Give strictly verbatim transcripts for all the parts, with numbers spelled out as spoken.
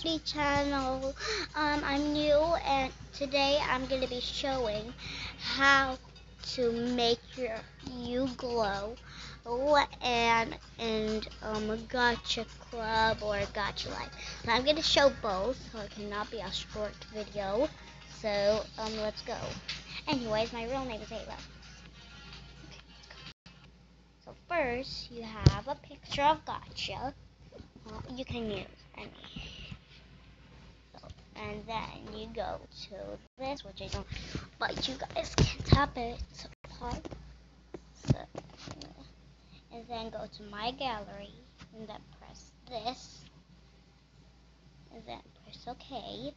channel. Um, I'm new, and today I'm going to be showing how to make your you glow and and um a gacha club or a gacha life. And I'm going to show both, so it cannot be a short video. So um, let's go. Anyways, my real name is Ava. So first, you have a picture of gacha. Well, you can use any. And then you go to this, which I don't, but you guys can tap it. So, so, and then go to my gallery, and then press this, and then press OK.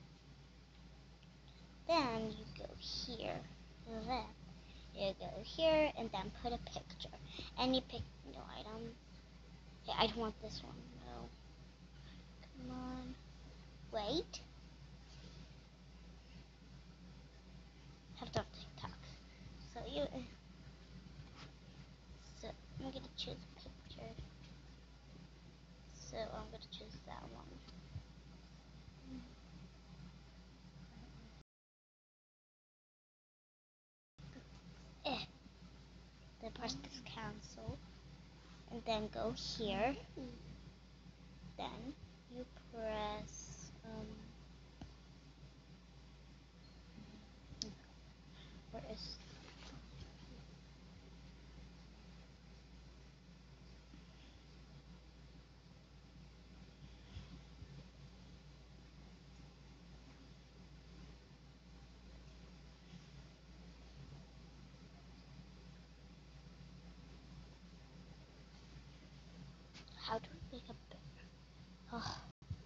Then you go here, and then you go here, and then put a picture. Any pic, no item. Okay, I don't want this one. No. Come on. Wait. Have to have TikTok. So you. So I'm gonna choose a picture. So I'm gonna choose that one. Eh. Then press this cancel, and then go here. Then you press um. Where is? How do we make a bigger? Oh.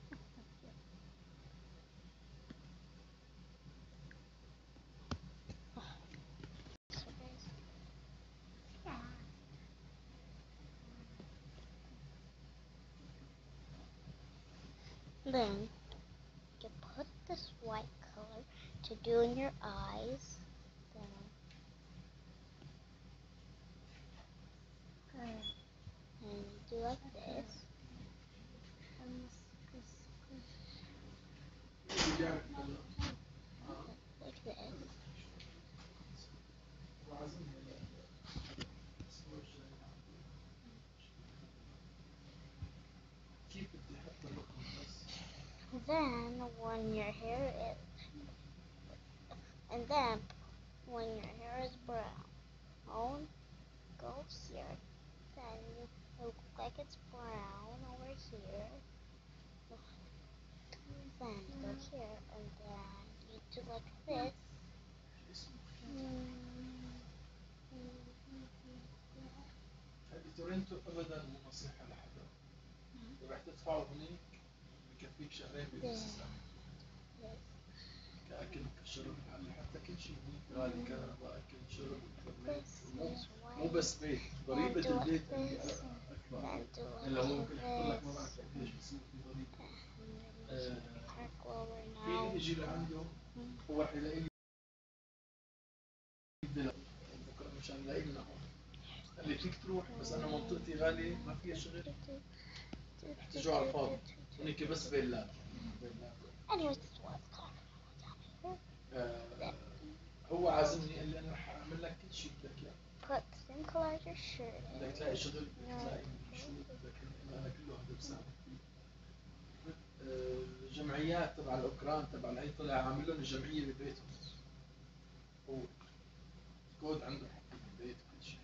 Then you put this white color to do in your eyes. Then and you do like this. Like this. Then when your hair is, and then when your hair is brown, go here. Then you look like it's brown over here. Then go here, and then you do like this. تورنتو ابدا مو نصيحه لحدا. اذا رح تدفعوا هنيك بكفيك شهرين بس كاكل كشرب يعني حتى كل شيء هنيك غالي، كهرباء اكل شرب انترنت، مو مو بس بيت، ضريبه البيت اللي اكبر. هلا هو ممكن يحط لك ما بعرف قديش بس هو في ضريبه. في اللي يجي لعنده هو رح يلاقي لي مشان يلاقي لنا هون. اللي فيك تروح، بس انا منطقتي غاليه ما فيها شغل، تجوا على الفاضي. هنيك بس بيلات بيلات. آه هو عازمني قال لي انا رح اعمل لك كل شيء بدك اياه. Put the same color as your shirt. بدك تلاقي شغل، بدك تلاقي شو بدك، انا كله هذا بساعدك فيه. الجمعيات تبع الاوكران تبع الهي طلع عامل لهم الجمعيه ببيتهم. هو كود عنده حق بالبيت وكل شيء.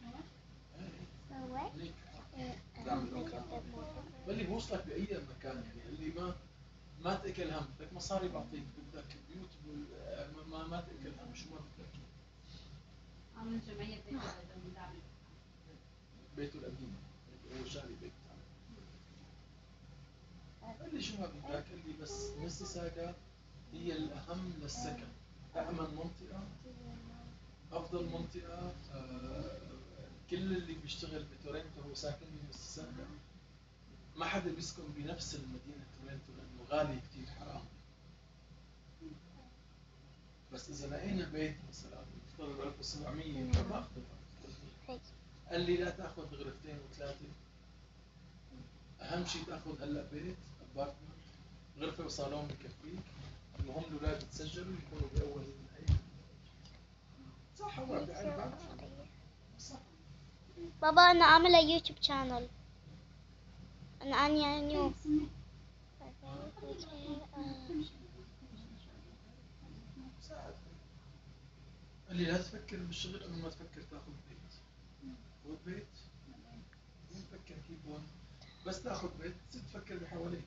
هيك دعم الاوكران. اللي بوصلك باي مكان، يعني اللي ما ما تاكل هم، بدك مصاري بعطيك، بدك بيوت ما ما تاكل هم، شو ما بدك. عامل الجمعيه بيته القديم، بيته القديم هو شاري بيت. قال لي شو ما بدك، قال لي بس ميسيساغا هي الاهم للسكن، امن منطقه، افضل منطقه. آه كل اللي بيشتغل بتورنتو هو ساكن بميسيساغا. ما حدا بيسكن بنفس المدينه تورنتو لانه غالي كثير، حرام. بس اذا لقينا بيت مثلا بيفترض ألف وسبعمية فباخذه. قال لي لا تاخذ غرفتين وثلاثه، اهم شيء تاخذ هلا بيت ابارتمنت غرفة وصالون بكفيك. المهم الأولاد يتسجلوا يكونوا بأول هي. صح هو بعد صح. بابا أنا عاملة يوتيوب شانل. أنا أنا نيو. قال لي لا تفكر بالشغل قبل ما تفكر تاخذ بيت. خذ بيت. مين تفكر كيف هون؟ بس تاخذ بيت تصير تفكر بحواليك.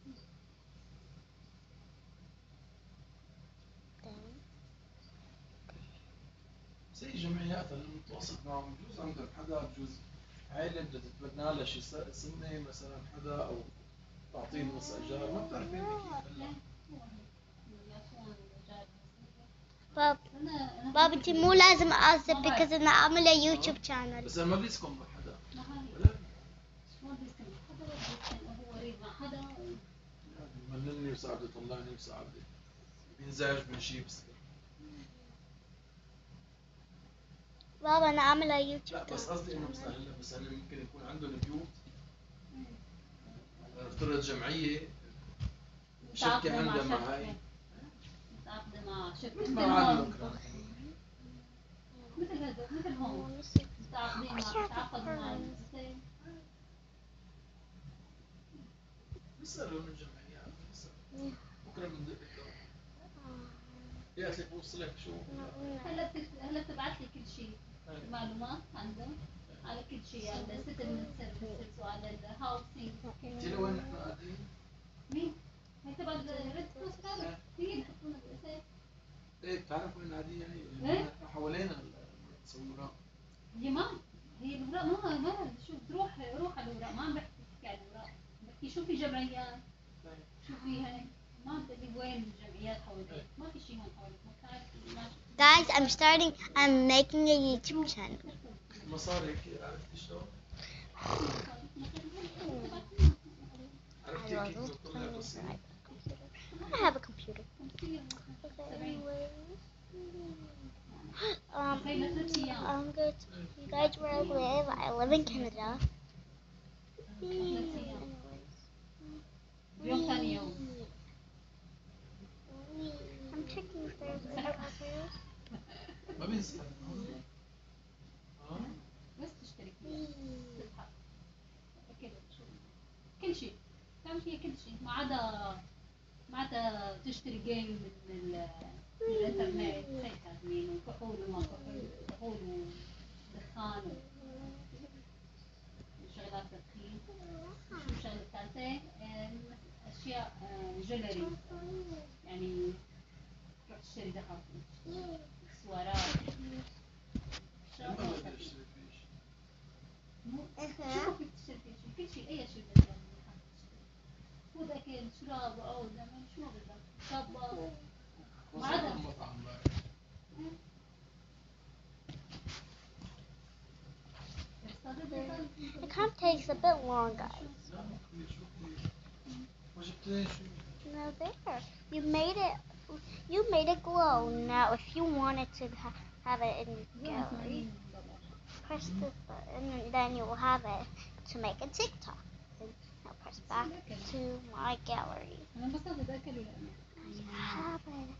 زي جمعيات المتوسط معهم بجوز عندك حدا بجوز عائلة بدها تتبنى لها شي سنة مثلا حدا أو تعطيه نص أجار ما بتعرفين كيف هلا. باب باب انتي مو لازم اعزب because انا عاملة يوتيوب شانل. بس ما بيسكن مع حدا ولا ما بيسكن مع حدا ولا بيسكن هو قريب مع حدا. بمنني وساعده طلعني وساعده بينزعج من شي بس. بابا انا عاملة يوتيوب. لا بس قصدي انه مثلا هلا مثلا ممكن يكون عندهم بيوت افترض جمعية شركة عندها مع هاي متعاقدة مع شركة مثل مثل ما عادي هون بكره مثل هذا مثل هون متعاقدين مع تعاقدوا مع المؤسسة. بيسألوا من الجمعيات بيسألوا بكره بندق الدور يا اخي بوصلك شو هلا هلا بتبعت لي كل شيء معلومات عندهم على كل شيء على السيتلمنت سيرفيسز وعلى الهاوسينج. انت لوين نحن قاعدين؟ مين؟ هي تبع الريد كروس كارد هي اللي حطونا بالاساس. ايه بتعرف وين قاعدين يعني؟ ايه حوالينا المتصورات. هي ما هي الاوراق ما ما شو بتروح روح على الاوراق ما عم بحكي على الاوراق بحكي شو في جمعيات شو في هيك ما عم تقول لي وين الجمعيات حواليك ما في شيء هون حواليك ما بتعرف ما Guys, I'm starting, I'm making a YouTube channel. المصاري هيك عرفتي شلون؟ عرفتي كيف بتطلع بسيط؟ I have a computer. Okay, anyways. Um, I'm good. You guys where I live? I live in Canada. Anyways. اليوم ثاني يوم I'm checking if there's any others. ما بينسحب اه بس تشتري تسحب كذا كل شيء تعمل فيها كل شيء ما عدا ما عدا تشتري جيم من ال- من الانترنت هيك كاتبين وكحول وما كحول كحول ودخان وشغلات تدخين. شو الشغلة الثالثة؟ أشياء جولري يعني تروح تشتري ذهب اكسسوارات ما بقدر اشتري فيه شيء. شو فيك تشتري فيه شيء كل شيء أي شيء بدك يعني خذ أكل شراب أو زمان شو ما بدك شابة ما عدا المطعم It kind of takes a bit long, guys. No, there. You made it. You made it glow. Now, if you wanted to ha have it in your gallery, press this button, and then you will have it to make a TikTok. Now press back to my gallery. أنا بستخدم أكل ولا أنا؟ You have it.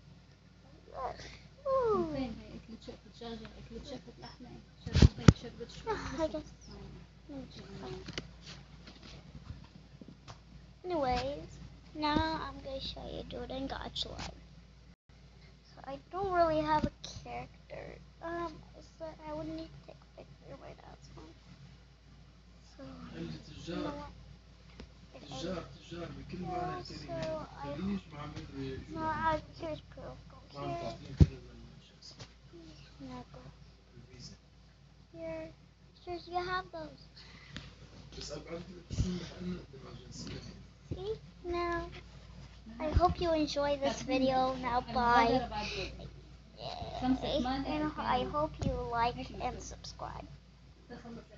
Ooh. فين هي أكلة شوربة دجاجة أكلة شوربة لحمة شوربة شوربة I شوربة. guess. Anyways, now I'm going to show you doing gacha live. So I don't really have a character. Um, so I would need to take a picture right now. So, you know what? تجار تجار بكل معنى الكلمة خلينيش مع مدري No, I, here's proof. ما عم Here, تعطيني كذا الشخص no, go. الفيزا Here, here's, you have those. بس أبعد تسمح أن نقدم على الجنسية. See? Now, I hope you enjoy this video. Now, bye. Yay. And I hope you like and subscribe.